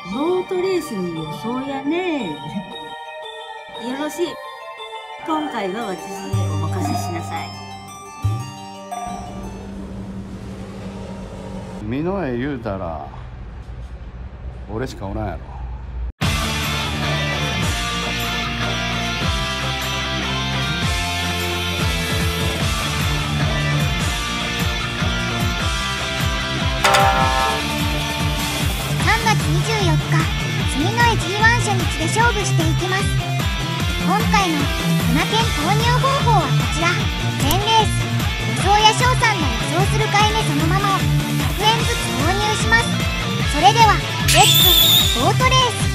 ボートレースに予想やね。よろしい。今回は私にお任せしなさい。 美濃へ言うたら俺しかおらんやろ。 3月24日、住之江 G1 初日で勝負していきます。今回の7件投入方法はこちら。全レース、予想や翔さんが予想する買い目そのままを100円ずつ投入します。それでは、レッツボートレース。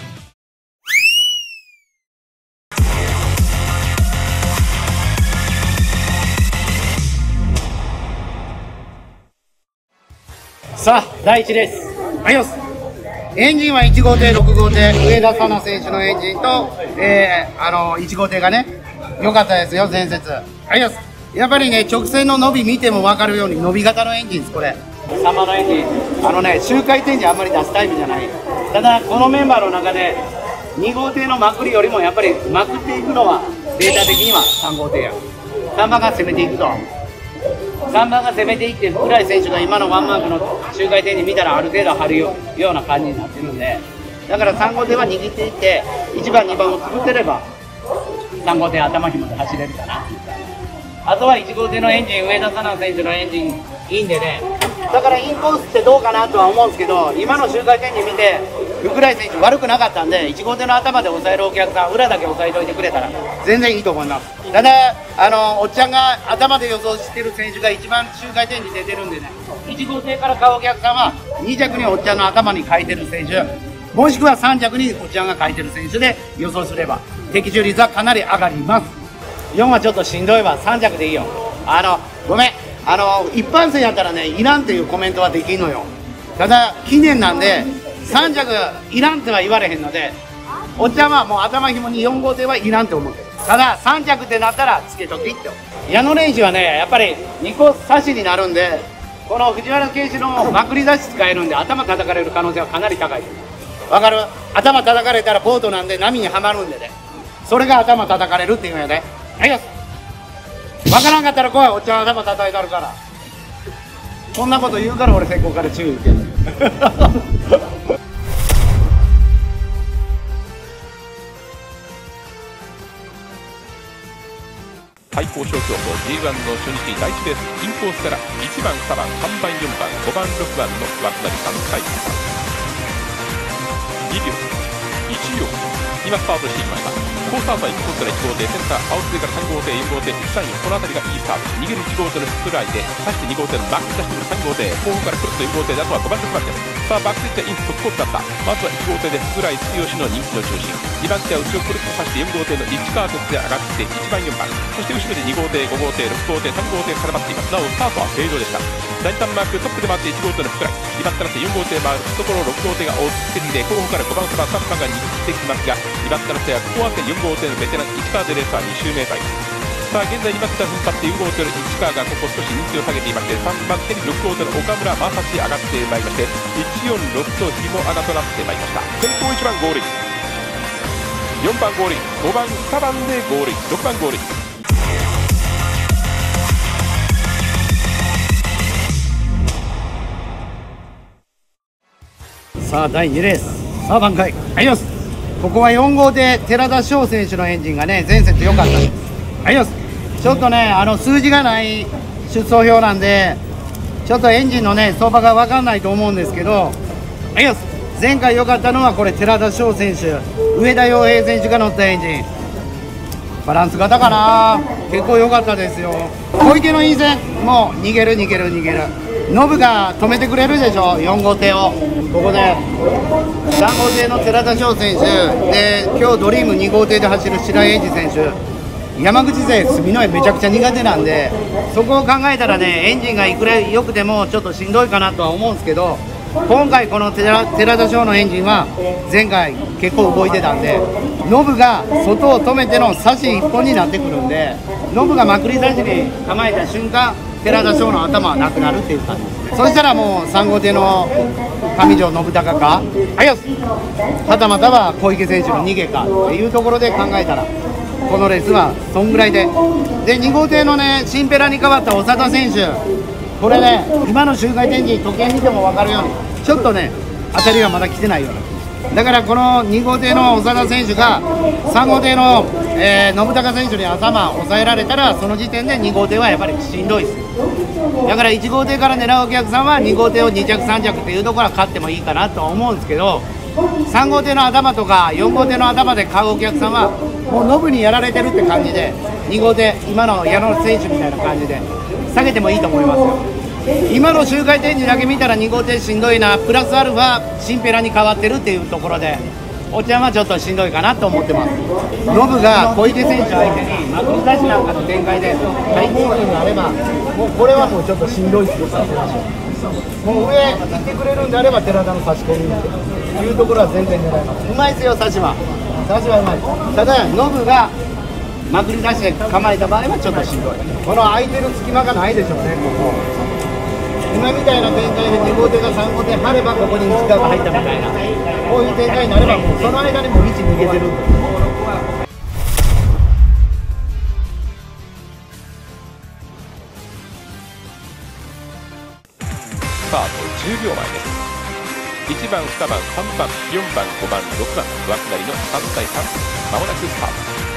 さあ、第1レース、アイオス。エンジンは1号艇、6号艇、上田紗奈選手のエンジンと、1号艇がね、良かったですよ、前節。アイオス。やっぱりね、直線の伸び見ても分かるように、伸び型のエンジンです、これ。サマのエンジン。周回転時あんまり出すタイプじゃない。ただ、このメンバーの中で、2号艇のまくりよりも、やっぱりまくっていくのは、データ的には3号艇や。3番が攻めていくと。3番が攻めていって福来選手が今のワンマークの周回転に見たらある程度張るような感じになってるんで、だから3号艇は握っていって1番2番を作ってれば3号艇頭紐で走れるかな。あとは1号艇のエンジン、上田紗奈選手のエンジンいいんでね、だからインコースってどうかなとは思うんですけど、今の周回転に見て福来選手悪くなかったんで、1号艇の頭で抑えるお客さん裏だけ抑えておいてくれたら全然いいと思います。ただおっちゃんが頭で予想してる選手が一番周回転に出てるんでね、1号艇から買うお客さんは2着におっちゃんの頭に書いてる選手、もしくは3着におっちゃんが書いてる選手で予想すれば的中率はかなり上がります。4はちょっとしんどいわ、3着でいいよ。ごめん、一般戦やったらね、いらんっていうコメントはできんのよ。ただ記念なんで3着いらんっては言われへんので、おっちゃんはもう頭紐に4号艇はいらんって思ってる。ただ3着ってなったらつけときって。矢野練習はね、やっぱり2個差しになるんで、この藤原圭司のまくり出し使えるんで頭叩かれる可能性はかなり高い。わかる？頭叩かれたらボートなんで波にはまるんでね、それが頭叩かれるっていうんやで。はいよ、わからんかったら来い、おっちゃん頭叩いてあるから。こんなこと言うから俺先行から注意受ける。 対抗賞競争 G1 の初日第1レース、インコースから1番、2番、3番、4番、5番、6番の枠なり3回2秒1秒今スタートしていきました。好スタートはインコースから1号艇、センター青津から3号艇、4号艇、1、3、4、この辺りがいいスタート。逃げる1号艇の福来でさして2号艇のバック出してくる3号艇、後方からクロスと4号艇で、あとは5番、6番です。さあバックスイッチはイン速攻だった。まずは1号艇で福来剛の人気の中心、2番手は後ろクロスとさして4号艇の市川哲で上がって1番、4番、そして後ろで2号艇、5号艇、6号艇、3号艇絡まっています。なおスタートは正常でした。第2ターンマークトップで回って1号艇の福来、2番手なって4号艇回るところを6号艇が追ってきて、後方から5番、3番、3番が握ってきますが、2番手なってはここは4号艇のベテラン市川でレースは2周目台。さあ現在2番手を踏ん張って4号艇の市川がここ少し人気を下げていまして、3番手に6号艇の岡村正史上がってまいりまして、146と紐穴となってまいりました。先頭1番ゴールイン、4番ゴールイン、5番2番でゴールイン、6番ゴールイン。 さあ第2レース、さあ挽回、はいよし。ここは4号艇寺田翔選手のエンジンがね前節良かったです。はいよし。ちょっとね数字がない出走表なんでちょっとエンジンのね相場が分かんないと思うんですけど、はいよし。前回良かったのはこれ寺田翔選手、上田洋平選手が乗ったエンジン、バランス型かな、結構良かったですよ。小池の陰線もう逃げるノブが止めてくれるでしょ、4号艇を。ここで3号艇の寺田翔選手で、今日ドリーム2号艇で走る白井英二選手、山口勢住之江めちゃくちゃ苦手なんで、そこを考えたらねエンジンがいくら良くてもちょっとしんどいかなとは思うんですけど、今回この寺田翔のエンジンは前回結構動いてたんで、ノブが外を止めての差し1本になってくるんで、ノブがまくり差しに構えた瞬間寺田翔の頭はなくなるっていう感じですね。そしたらもう3号艇の上条信孝か、はやすはたまたは小池選手の逃げかっていうところで考えたら、このレースはそんぐらいで、2号艇のね、シンペラに変わった長田選手、これね、今の周回展示、時計見ても分かるように、ちょっとね、当たりがまだ来てないような。だからこの2号艇の長田選手が3号艇の、信孝選手に頭を抑えられたら、その時点で2号艇はやっぱりしんどいです。だから1号艇から狙うお客さんは2号艇を2着3着っていうところは勝ってもいいかなとは思うんですけど、3号艇の頭とか4号艇の頭で買うお客さんはもうノブにやられてるって感じで、2号艇今の矢野選手みたいな感じで下げてもいいと思いますよ。今の周回展示だけ見たら2号艇しんどいな、プラスアルファシンペラに変わってるっていうところで、お茶はちょっとしんどいかなと思ってます。ノブが小池選手相手にまくり出しなんかの展開で対抗軍があれば、もうこれはもうちょっとしんどいですよ。もう上行ってくれるんであれば寺田の差し込みというところは全然狙います。うまいですよ、差しはうまい。ただノブがまくり出して構えた場合はちょっとしんどい。この空いてる隙間がないでしょうね、ここ。今みたいな展開で2号艇が3号艇張ればここに内側が入ったみたいな、こういう展開になればもうその間にも位置逃げてるんで。 スタート10秒前です。1番、2番、3番、4番、5番、6番、枠なりの3対3、まもなくスタート。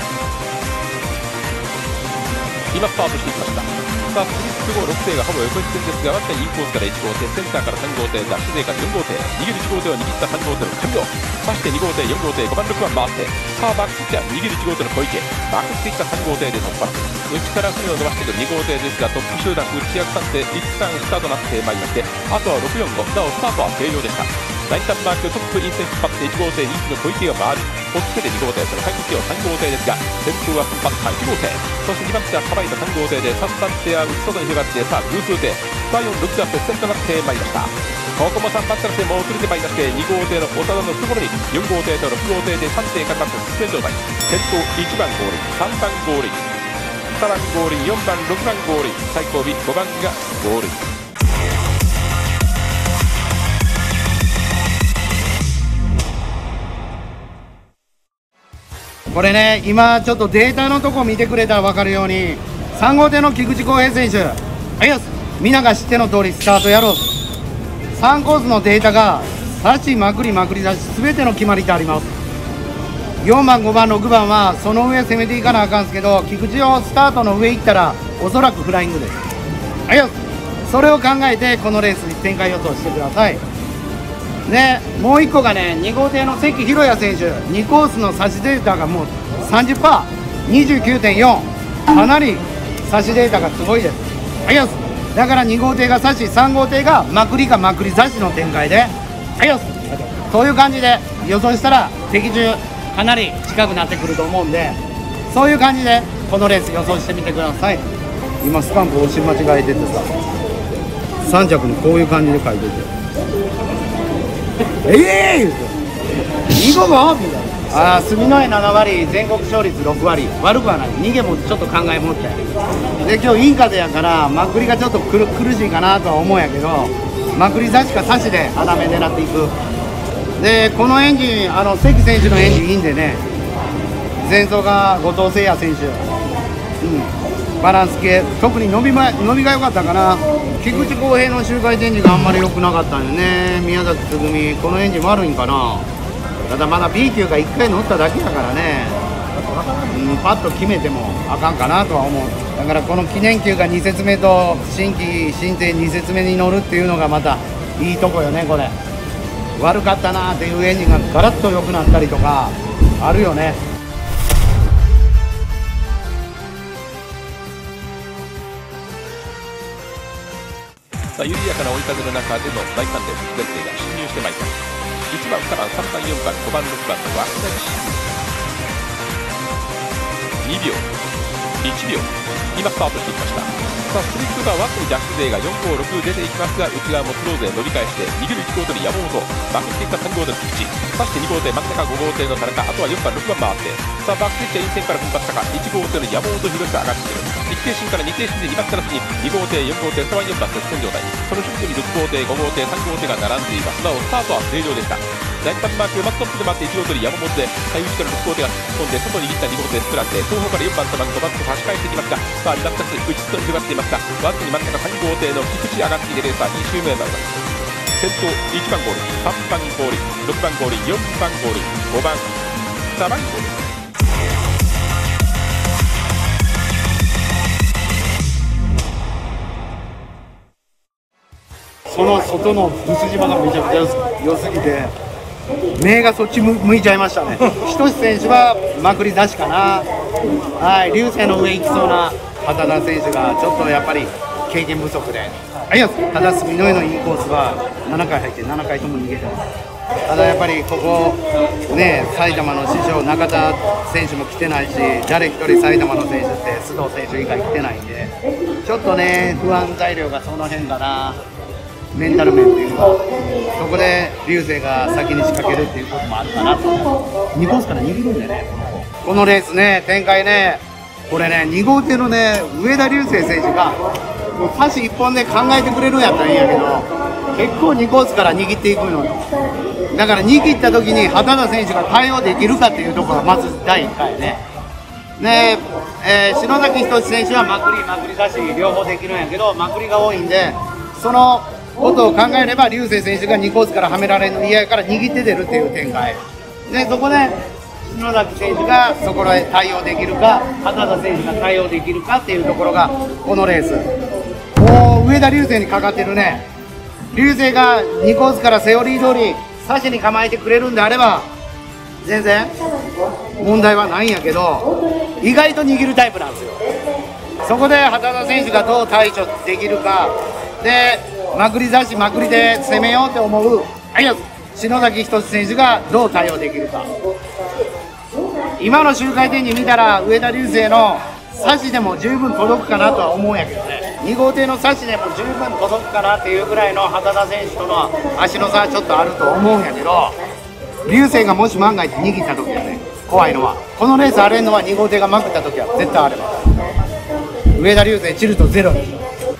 今スタートしていきました。さあ、スリップ後6艇がほぼ横一線ですが、わずかにインコースから1号艇、センターから3号艇、ダッシュ勢から4号艇、逃げる1号艇を握った3号艇の上条、そして2号艇、4号艇、5番、6番回って、さあバックスピッチャー、逃げる1号艇の小池、バックスピッチャー3号艇で突破、内から船を伸ばしていく2号艇ですが、トップ集団内役3艇、一旦スタートとなってまいりまして、あとは645、なおスタートは軽量でした。ラインタップマークトップイン線引っ張って1号艇、2位の小池が回る、追っつけて2号艇、その回復を3号艇ですが、先頭はバッター1号艇、そして2番手はさばいた3号艇で、3番手は内外に広がって、さあ偶数艇、スター4、6が接戦となってまいりました。ここも3番手の線も遅れてまいりまして、2号艇の長田の懐に4号艇と6号艇で3艇かかって接戦状態、先頭1番ゴール、3番ゴール、2番ゴール、4番、6番ゴール、最後尾5番がゴール。 これね、今ちょっとデータのとこ見てくれたら分かるように、3号艇の菊池康平選手、はいよ、皆が知っての通りスタートやろう。3コースのデータが差しまくりまくり出し全ての決まりってあります。4番5番6番はその上攻めていかなあかんすけど、菊池をスタートの上行ったらおそらくフライングです。はいよ、それを考えてこのレースに展開予想してください。でもう1個がね、2号艇の関弘也選手、2コースの差しデータがもう 30%、29.4、かなり差しデータがすごいです。はいよ、だから2号艇が差し、3号艇がまくりかまくり差しの展開で、はいよ、そういう感じで予想したら的中かなり近くなってくると思うんで、そういう感じでこのレース予想してみてください。今スタンプ押し間違えててさ、3着にこういう感じで書いてて、2号もみたいな。住之江7割、全国勝率6割、悪くはない。逃げもちょっと考えもってで、今日インカでやからまくりがちょっと苦しいかなとは思うんやけど、まくり差しか差しで穴目狙っていく。でこのエンジン、関選手のエンジンいいんでね、前走が後藤誠也選手、バランス系、特に伸びが良かったかな。菊池康平の周回展示があんまり良くなかったんよね。宮崎つぐみ、このエンジン悪いんかな。ただまだ B 級が1回乗っただけだからね、パッと決めてもあかんかなとは思う。だからこの記念級が2節目と新規新艇2節目に乗るっていうのがまたいいとこよね。これ悪かったなっていうエンジンがガラッと良くなったりとかあるよね。 さあ緩やかな追い風の中での大歓声、全艇が進入してまいります。1番、2番、3番、4番、5番、6番の枠なし2秒、1秒、今スタートしてきました。 さあスプリットがワットにジャッシュ勢が456出ていきますが、内側もスロー勢伸び返して逃げる1号艇の山本、バックしていった3号艇の菊池、そして2号艇真ん中5号艇の田中、あとは4番6番回って、さあバックステッチは陰線から奮発したか、1号艇の山本博が上がっている。1艇進から2艇進で2番クラスに2号艇4号艇3番4番接戦状態、その直後に6号艇5号艇3号艇が並んでいます。なおスタートは正常でした。第1番マークマストップで待って1号艇山本で最内から6号艇が突っ込んで外に握った2号艇スプランで後方から4番3番5番と差し替えてきますが、さあ2番クラス内と広がっていますが、ワットに真ん中3号艇の菊池上がっているレーサー2周目になります。先頭1番ゴール、3番ゴール、6番ゴール、4番ゴール、5番7番ゴール。 その外のブス島がめちゃくちゃ良すぎて目がそっち向いちゃいましたね。一つ選手はまくり出しかな。はい、流星の上行きそうな畑田選手がちょっとやっぱり経験不足で、ただ住之江のインコースは7回入って7回とも逃げてます。ただやっぱりここね、埼玉の師匠中田選手も来てないし、誰一人埼玉の選手って須藤選手以外来てないんで、ちょっとね不安材料がその辺かな。メンタル面っていうか、そこで流星が先に仕掛けるっていうこともあるかなと。2コースから逃げるんでね、このレースね、展開ね、これね、2号艇のね、上田流星選手が、もう差し1本で考えてくれるんやったらいいんやけど、結構2コースから握っていくのよ。だから握った時に畑田選手が対応できるかっていうところがまず第1回ね。で、篠崎仁選手はまくり差し両方できるんやけど、まくりが多いんで、そのことを考えれば流星選手が2コースからはめられるの嫌やから握って出るっていう展開で、そこで篠崎選手がそこで対応できるか、畑田選手が対応できるかっていうところがこのレース。もう上田流星にかかってるね。流星が2コースからセオリー通り差しに構えてくれるんであれば全然問題はないんやけど、意外と握るタイプなんですよ。そこで畑田選手がどう対処できるかで、まくり差しまくりで攻めようと思う篠崎仁選手がどう対応できるか。今の周回転に見たら上田流星の差しでも十分届くかなとは思うんやけどね、2号艇の差しでも十分届くかなっていうぐらいの畑田選手との足の差はちょっとあると思うんやけど、流星がもし万が一握った時はね、怖いのはこのレース荒れるのは2号艇がまくった時は絶対荒れます。上田流星チルトゼロです。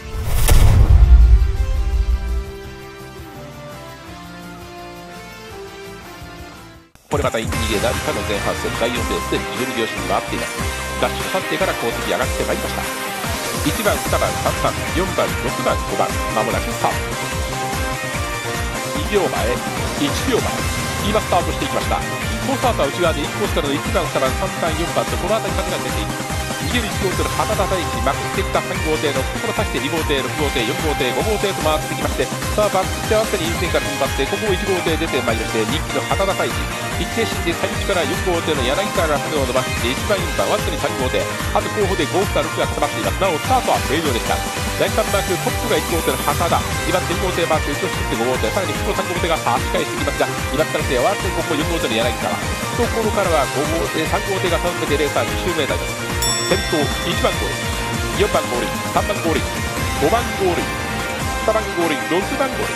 これまた1、2ゲーダー以下の前半戦第4レースで12秒進に回っています。ダッシュ判定から後続上がってまいりました。1番、2番、3番、4番、6番、5番、まもなくスタート。2秒前、1秒前、今スタートしていきました。コースタートは内側でインコースからの1番、2番、3番、4番とこの辺り風が出ていく。逃げる1号艇の畑田大地、まくっていった3号艇のここから刺して2号艇、6号艇、4号艇、5号艇と回ってきまして、さあバックステ合わせに陰線から踏ん張って、ここも1号艇出てまいりまして、人気の畑田大地、一定進で最内から4号艇の柳川が船を伸ばして1番、4番、ワットに3号艇、あと後方で5から6が固まっています。なおスタートは正常でした。第3マークトップが1号艇の畑田、2番手2号艇マーク1を作って5号艇、さらにこの3号艇が差し返してきますが、2番からしてワットにここ4号艇の柳川ところからは5号艇、3号艇が3名でレーサー2周目になります。先頭1番ゴール、4番ゴール、3番ゴール、5番ゴール、7番ゴール、6番ゴール。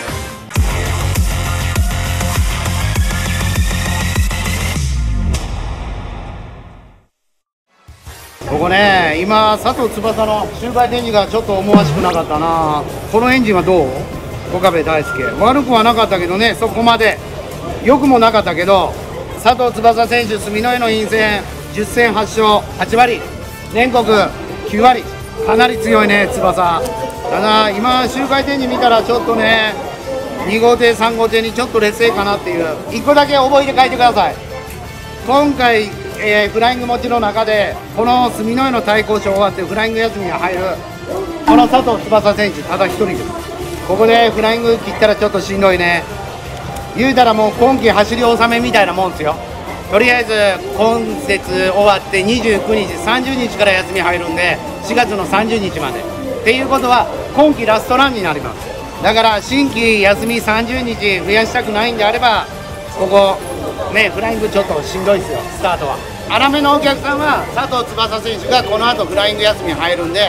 ここね、今佐藤翼の周回展示がちょっと思わしくなかったな。このエンジンはどう？岡部大輔、悪くはなかったけどね、そこまで良くもなかったけど、佐藤翼選手、住之江の陰線10戦8勝8割、全国9割、かなり強いね、翼。ただ今周回展示見たらちょっとね、2号艇3号艇にちょっと劣勢かなっていう。1個だけ覚えて書いてください。今回、フライング持ちの中でこの住之江の対抗賞終わってフライング休みに入るこの佐藤翼選手ただ1人です。ここでフライング切ったらちょっとしんどいね。言うたらもう今季走り納めみたいなもんですよ。とりあえず今節終わって29日30日から休み入るんで4月の30日までっていうことは今季ラストランになります。だから新規休み30日増やしたくないんであればここね、フライングちょっとしんどいですよ、スタートは。粗めのお客さんは佐藤翼選手がこの後フライング休み入るんで、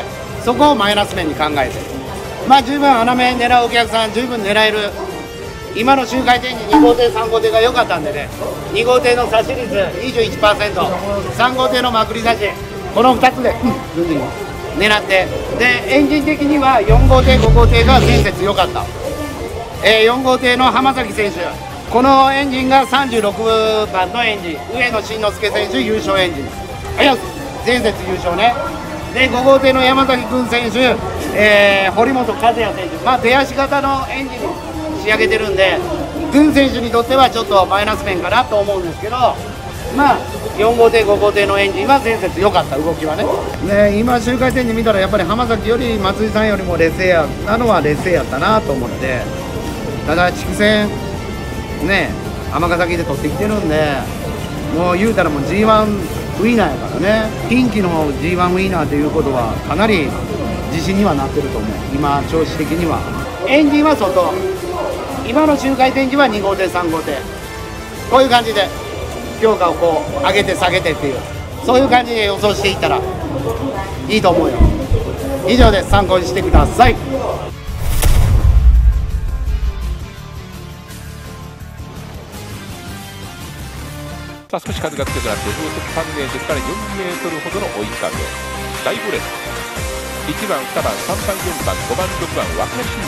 そこをマイナス面に考えて、まあ十分穴目狙うお客さん十分狙える。今の周回展示2号艇3号艇が良かったんでね、2号艇の差し率 21%、 3号艇のまくり差し、この2つで、狙って、でエンジン的には4号艇5号艇が前節良かった、4号艇の浜崎選手、このエンジンが36番のエンジン、上野慎之介選手優勝エンジン、前節優勝ね。で5号艇の山崎君選手、堀本和也選手、まあ出足型のエンジンに仕上げてるんで、軍選手にとってはちょっとマイナス面かなと思うんですけど、まあ4号艇5号艇のエンジンは前節良かった、動きはね。今周回展示見たらやっぱり浜崎より松井さんよりも劣勢やったのは劣勢やったなと思って、ただ筑前ね尼崎で取ってきてるんで、もう言うたらもう G1 ウィーナーやからね、近畿の G1 ウィーナーということはかなり自信にはなってると思う。今調子的にはエンジンは外、今の周回展示は2号艇3号艇、こういう感じで評価をこう上げて下げてっていう、そういう感じで予想していったらいいと思うよ。以上です、参考にしてください。 さあ少し風が強くなって風速3メートルから4メートルほどの追い風、第5レース、1番2番3番4番5番6番若新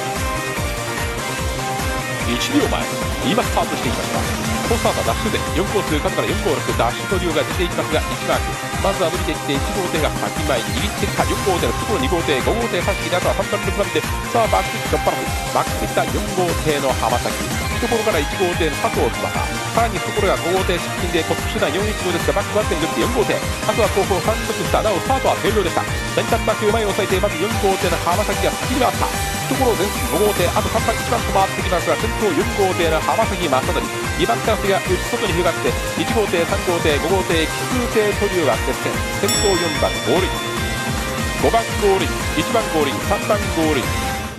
1秒前、今スタートしていきました。コースタートダッシュで4コース角から4号6ダッシュトリオが出ていきますが、1マークまずは伸びていって1号艇が先前に握ってきた4号艇のところ2号艇5号艇差し切り、あとは3番6番でさあバック突っ張らずバックできた4号艇の浜崎、ところから1号艇の佐藤翼、さらにところが5号艇出勤でトップ集団415ですが、バックバッテンに4号艇、あとは後方3着したなおスタートは軽量でした。先端バックを前を抑えてまず4号艇の浜崎が先に回ったところを前線5号艇、あと3番1番と回ってきますが、先頭4号艇の浜崎正則、2番手のが内外に広がって1号艇3号艇5号艇奇数艇トリオが接戦、先頭4番ゴールイン、5番ゴールイン、1番ゴールイン、3番ゴールイン。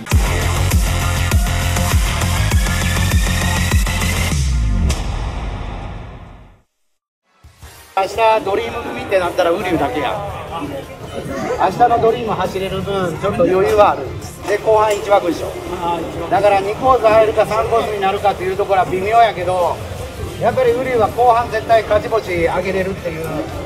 明日ドリーム組ってなったら瓜生だけや。明日のドリーム走れる分ちょっと余裕はある。で後半1枠でしょ。だから2コース入るか3コースになるかっていうところは微妙やけど、やっぱり瓜生は後半絶対勝ち星上げれるっていう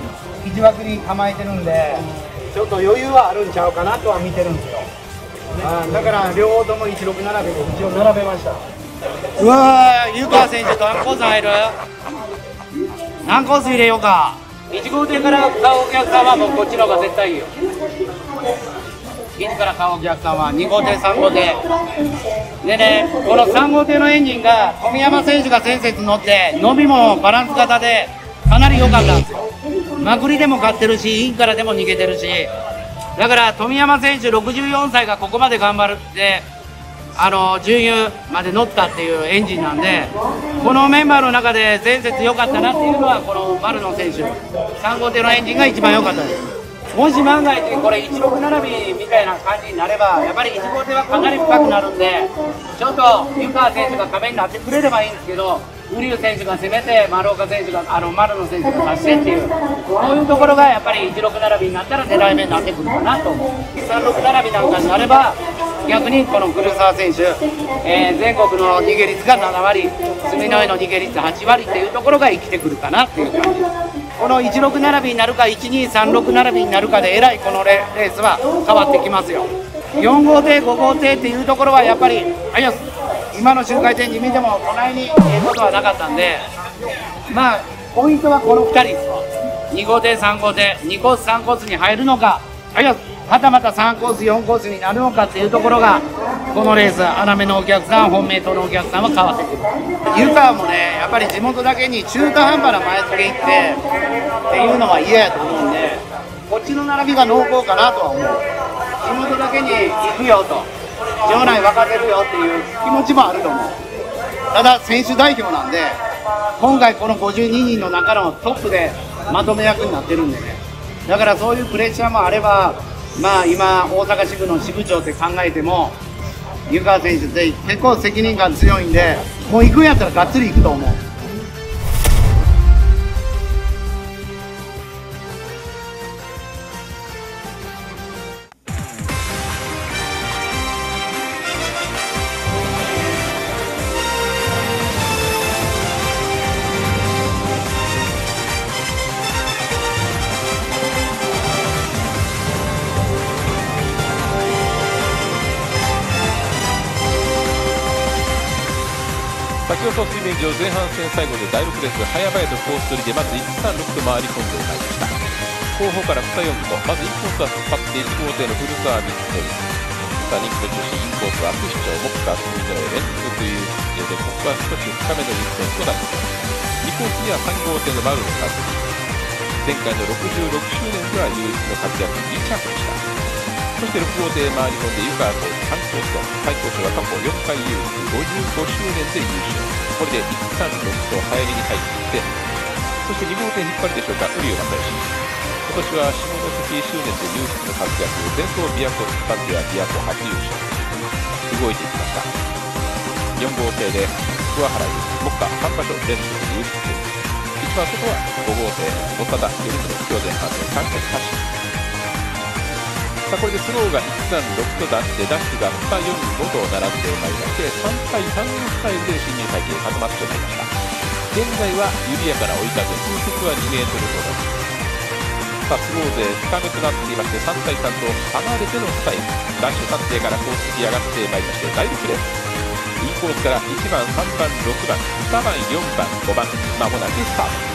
1枠に構えてるんで、ちょっと余裕はあるんちゃうかなとは見てるんですよ。だから両方とも16並べで一応並べました。うわー、湯川選手と何コース入る？何コース入れようか。1号艇から買うお客さんはもうこっちの方が絶対いいよ。1から買うお客さんは2号艇3号艇でね、この3号艇のエンジンが富山選手が先節乗って伸びもバランス型でかなり良かったんですよ。まくりでも勝ってるしインからでも逃げてるし、だから富山選手64歳がここまで頑張るって準優まで乗ったっていうエンジンなんで、このメンバーの中で前節良かったなっていうのはこの丸野選手3号艇のエンジンが一番良かったです。もし万が一これ16並びみたいな感じになればやっぱり1号艇はかなり深くなるんで、ちょっと湯川選手が壁になってくれればいいんですけど、瓜生選手が攻めて丸岡選手が丸野選手が出してっていう、こういうところがやっぱり16並びになったら狙い目になってくるかなと思う。36並びなんかになれば逆にこの古澤選手、全国の逃げ率が7割、住之江の逃げ率8割っていうところが生きてくるかなっていう感じです。この16並びになるか1236並びになるかでえらいこのレースは変わってきますよ。4号艇5号艇っていうところはやっぱり今の周回展示見ても隣にことはなかったんで、まあポイントはこの2人です。2号艇3号艇2コース3コースに入るのか、はたまた3コース4コースになるのかっていうところがこのレース穴目のお客さん本命とのお客さんは変わってくる。湯川もねやっぱり地元だけに中途半端な前付け行ってっていうのは嫌やと思うんで、こっちの並びが濃厚かなとは思う。地元だけに行くよと場内沸かせるよっていう気持ちもあると思う。ただ選手代表なんで今回この52人の中のトップでまとめ役になってるんでね、だからそういうプレッシャーもあれば、まあ今大阪支部の支部長って考えても湯川選手って結構責任感強いんで、もう行くんやったらがっつり行くと思う。 放送水面上前半戦最後で第6レース早々とコース取りでまず136と回り込んでまいりました。後方から2、4とまずインコースは突っ張って1号艇のフルサービス取り、さあ2区の中心インコースは悪主張目下隅の連続という出場で、ここは少し深めの優先となります。2コースには3号艇の丸の数、前回の66周年では唯一の活躍2着でした。そして6号艇回り込んで湯川コース3コースと最高賞は過去4回優勝55周年で優勝、これで136と早めに入っていって、そして2号艇引っ張りでしょうか、瓜生正義、今年は下関周年で唯一の活躍、前走琵琶湖一般では琵琶湖初優勝、動いていきました。4号艇で桑原優目下3場所連続優勝中、一番外は5号艇長田頼宗、今日前半戦3着発進。さあこれでスローが136となってダッシュが2、4、5と並んでまいりまして、3対3のスタイルで進入体系固まってまいりました。現在は緩やかな追い風、風速は2メートルほど。さあスローで深めとなっていまして、3対3と離れてのスタイル、ダッシュ3艇からコースに上がってまいりまして、第6レースインコースから1番、3番、6番、2番、4番、5番、まもなくスタート。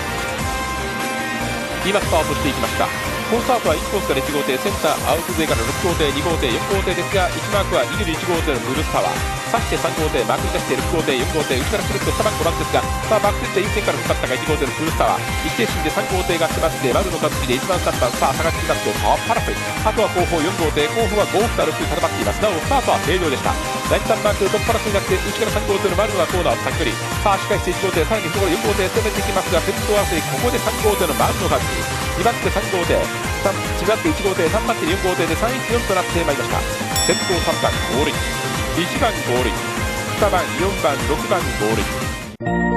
今スタートしていきました。コースアウトはインコースから1号艇、センターアウト勢から6号艇、2号艇、4号艇ですが、1マークは21号艇のブルースタワー、さして3号艇、マークに出して6号艇、4号艇、後からくるっと2番、5番ですが、さあバックセンターイン線から向かったが1号艇のブルースタワー、一定心で3号艇が迫って、丸の数で1番、3番、さあ差がつきますと、パラフェイ、あとは後方4号艇、後方は5、2、6に固まっています。なおスタートは正常でした。第3マーク、トップパラスになって、内から3号艇の丸のはコーナーを先取り、さあしかし1号艇、さらにそこで4号艇攻めてきますが、先頭争い、ここで3号艇の丸の数、2番手3号艇、1番手1号艇、3番手4号艇で314となってまいりました。先頭3番ゴールイン、1番ゴールイン、2番4番6番ゴールイン。